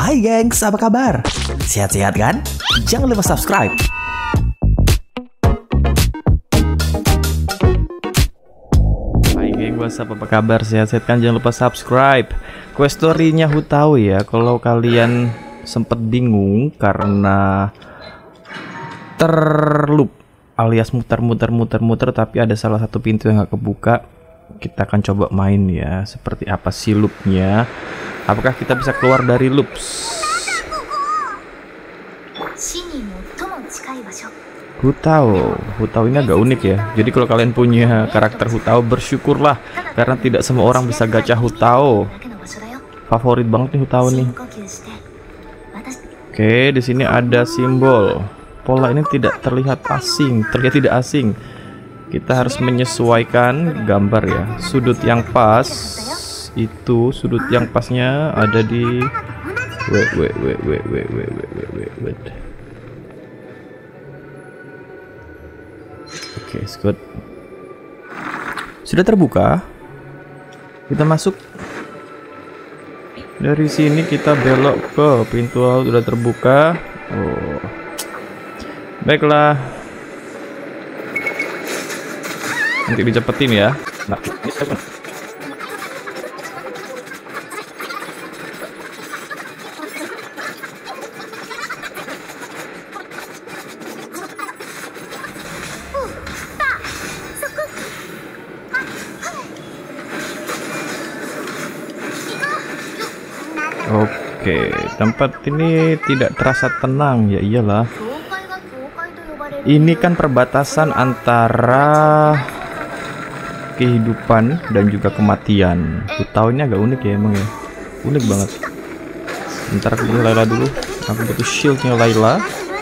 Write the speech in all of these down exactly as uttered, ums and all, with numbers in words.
Hai gengs, apa kabar? Sehat-sehat kan? Jangan lupa subscribe. Hai geng, what's up, apa kabar? Sehat-sehat kan? Jangan lupa subscribe. Quest story-nya Hu Tao ya. Kalau kalian sempet bingung karena terloop alias muter-muter-muter-muter tapi ada salah satu pintu yang gak kebuka, kita akan coba main ya. Seperti apa sih loopnya? Apakah kita bisa keluar dari loops? Hu Tao, Hu Tao ini agak unik ya. Jadi kalau kalian punya karakter Hu Tao, bersyukurlah karena tidak semua orang bisa gacha Hu Tao. Favorit banget nih Hu Tao nih. Oke, di sini ada simbol. Pola ini tidak terlihat asing, terlihat tidak asing. Kita harus menyesuaikan gambar ya. Sudut yang pas itu, sudut yang pasnya ada di wait wait wait wait wait wait wait wait wait. Oke, okay, good. Sudah terbuka. Kita masuk. Dari sini kita belok ke pintu sudah terbuka. Oh. Baiklah. Nanti dicepetin ya. Nah, Oke, tempat ini tidak terasa tenang ya, iyalah. Ini kan perbatasan antara kehidupan dan juga kematian. Hu Tao ini agak unik ya emang ya. Unik banget. Bentar aku butuh Layla dulu. Aku butuh shieldnya Layla.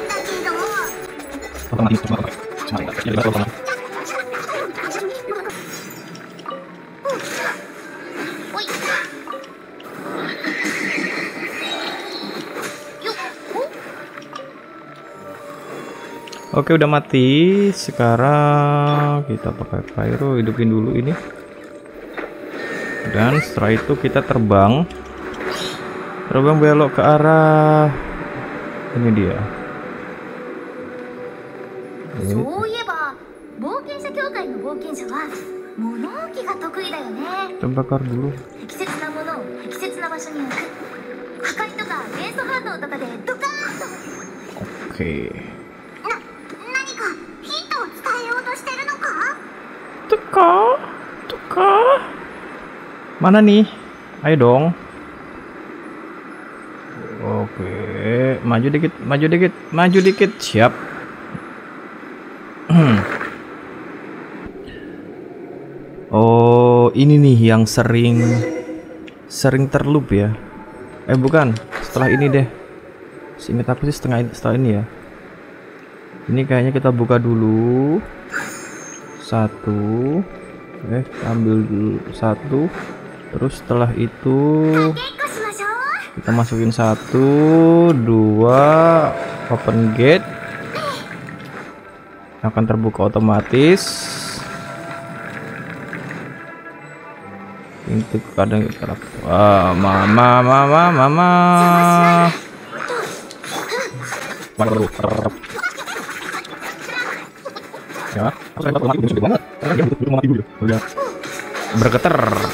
Oke, udah mati. Sekarang kita pakai pyro, hidupin dulu ini. Dan setelah itu kita terbang. Terbang belok ke arah ini dia. Ini. Kita bakar dulu. Oke. Tuka, tuka. Mana nih? Ayo dong. Oke, maju dikit, maju dikit, maju dikit. Siap. Oh, ini nih yang sering sering terloop ya. Eh bukan, setelah ini deh. Seingat aku sih setengah setelah ini ya. Ini kayaknya kita buka dulu. Satu, eh ambil dulu satu, terus setelah itu kita masukin satu, dua, open gate, akan terbuka otomatis. Pintu kadang kita wah, mama, mama, mama. Ya, bergetar.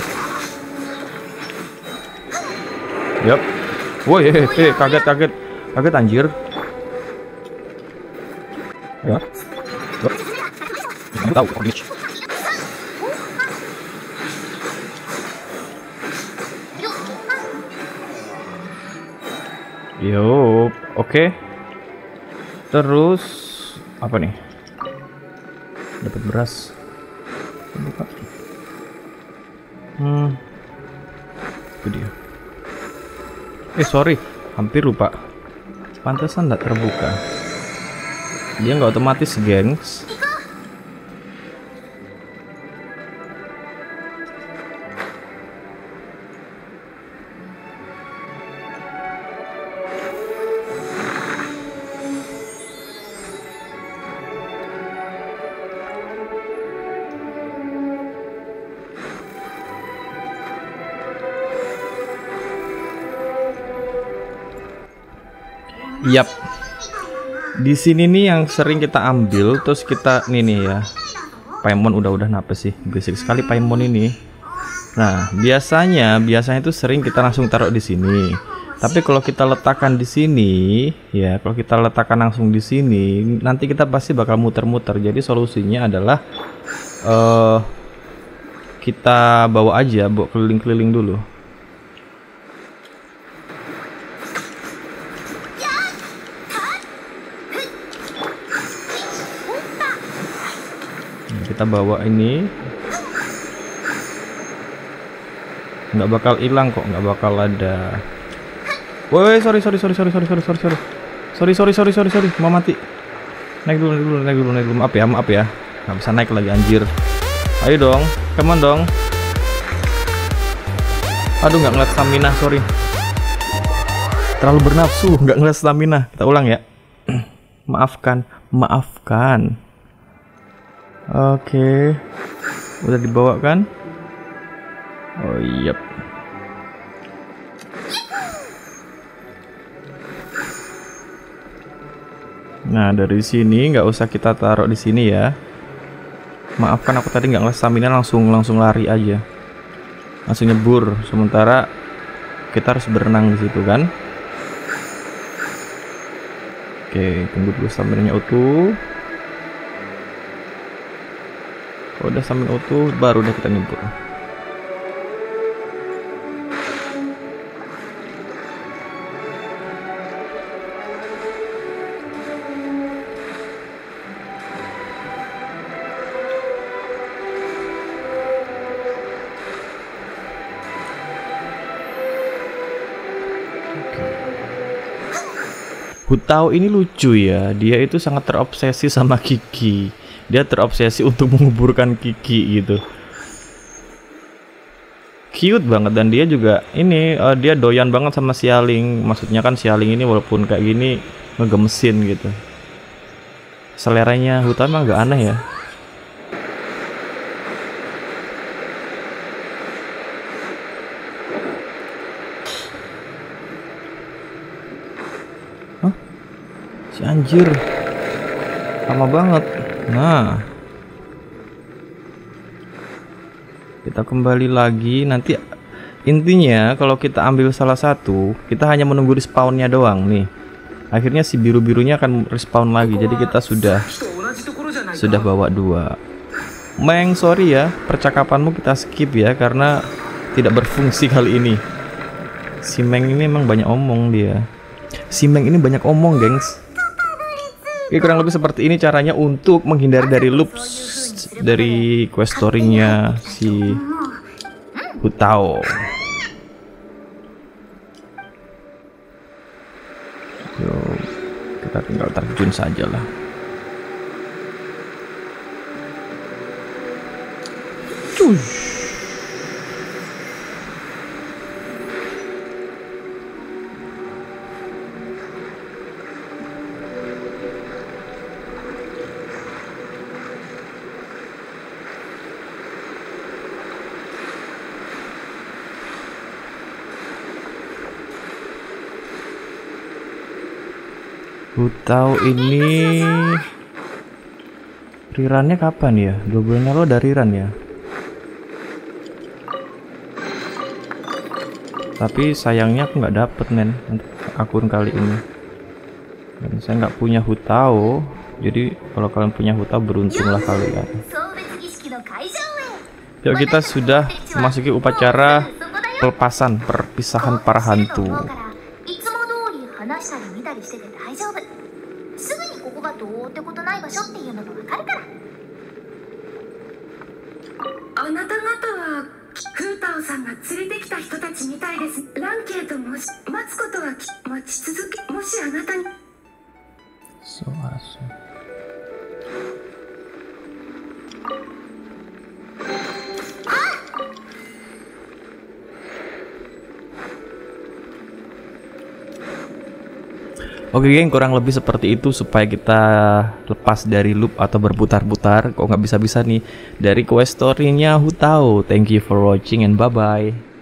Yap. Woi, eh, eh, kaget, kaget, kaget anjir. Ya. Tahu, yo, oke. Terus apa nih? Dapat beras. Buka. Hmm. Itu dia. Eh sorry, hampir lupa. Pantesan nggak terbuka. Dia nggak otomatis, gengs. Yap. Di sini nih yang sering kita ambil, terus kita nih nih ya. Paimon udah-udah napes sih, berisik sekali Paimon ini. Nah, biasanya biasanya itu sering kita langsung taruh di sini. Tapi kalau kita letakkan di sini, ya, kalau kita letakkan langsung di sini, nanti kita pasti bakal muter-muter. Jadi solusinya adalah uh, kita bawa aja, bawa keliling-keliling dulu. Kita bawa ini, nggak bakal hilang kok, nggak bakal ada. Woi, sorry sorry sorry sorry sorry sorry sorry sorry sorry sorry sorry sorry sorry mau mati. Naik dulu, naik dulu, naik dulu, naik dulu. Maaf ya, maaf ya, nggak bisa naik lagi anjir. Ayo dong, come on dong. Aduh, nggak ngeliat stamina, sorry. Terlalu bernafsu, nggak ngeliat stamina. Kita ulang ya. Maafkan, maafkan. Oke, udah dibawa kan? Oh iya. Yep. Nah, dari sini nggak usah kita taruh di sini ya. Maafkan aku tadi nggak ngeliat stamina, langsung langsung lari aja, langsung nyebur. Sementara kita harus berenang di situ kan? Oke, tunggu dulu staminanya utuh. Kalau udah stamina utuh, baru udah kita nyebur. Hutao ini lucu ya, dia itu sangat terobsesi sama Kiki. Dia terobsesi untuk menguburkan Kiki gitu. Cute banget, dan dia juga ini uh, dia doyan banget sama Xialing. Maksudnya kan Xialing ini walaupun kayak gini ngegemesin gitu. Seleranya Hutao emang gak aneh ya. Hah? Si anjir lama banget. Nah, kita kembali lagi. Nanti intinya kalau kita ambil salah satu, kita hanya menunggu respawnnya doang nih. Akhirnya si biru-birunya akan respawn lagi. Jadi kita sudah sudah bawa dua. Meng, sorry ya, percakapanmu kita skip ya karena tidak berfungsi kali ini. Si Meng ini emang banyak omong dia. Si Meng ini banyak omong, gengs. Oke, kurang lebih seperti ini caranya untuk menghindari dari loops dari quest story-nya si Hutao. Yuk, kita tinggal terjun saja lah. Cush. Hutao ini rirannya kapan ya? Dua bulan lalu ada riran ya. Tapi sayangnya aku nggak dapet men untuk akun kali ini. Dan saya nggak punya Hutao. Jadi kalau kalian punya Hutao, beruntunglah kalian. Yuk, kita sudah memasuki upacara pelepasan perpisahan para hantu. So awesome. Oke geng, kurang lebih seperti itu supaya kita lepas dari loop atau berputar-putar. Kok nggak bisa-bisa nih dari quest story-nya Hutao. Thank you for watching and bye-bye.